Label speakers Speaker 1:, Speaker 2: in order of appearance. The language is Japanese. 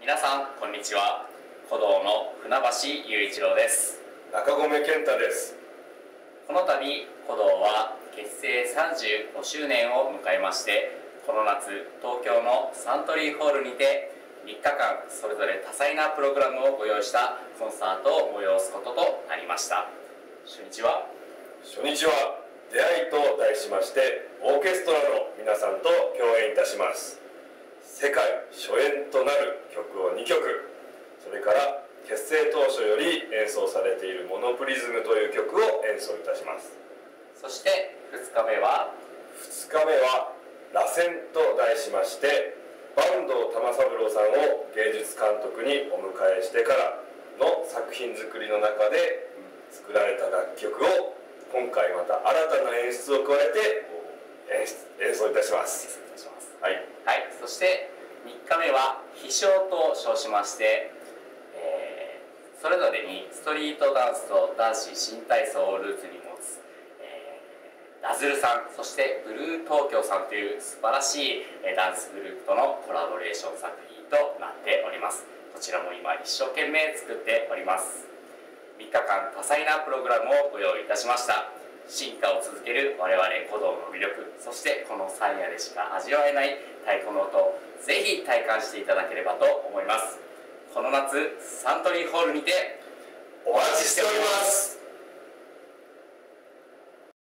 Speaker 1: 皆さんこんにちは。鼓童の船橋雄一郎です。
Speaker 2: 中込健太です。
Speaker 1: この度鼓童は結成35周年を迎えまして、この夏東京のサントリーホールにて3日間それぞれ多彩なプログラムをご用意したコンサートを催すこととなりました。初日は
Speaker 2: 出会いと題しまして、オーケストラの皆さんと共演いたします。世界初演となる曲を2曲、それから結成当初より演奏されているモノプリズムという曲を演奏いたします。
Speaker 1: そして2日目は
Speaker 2: 螺旋と題しまして、坂東玉三郎さんを芸術監督にお迎えしてからの作品作りの中で作られた楽曲を今回また新たな演出を加えて演奏いたします。はい、
Speaker 1: そして3日目は飛翔と称しまして、それぞれにストリートダンスと男子新体操をルーツに持つ、ダズルさん、そしてブルー東京さんという素晴らしいダンスグループとのコラボレーション作品となっております。こちらも今一生懸命作っております。3日間多彩なプログラムをご用意いたしました。進化を続ける我々鼓童の魅力、そしてこの山野でしか味わえない太鼓の音をぜひ体感していただければと思います。この夏サントリーホールにて
Speaker 2: お待ちしております。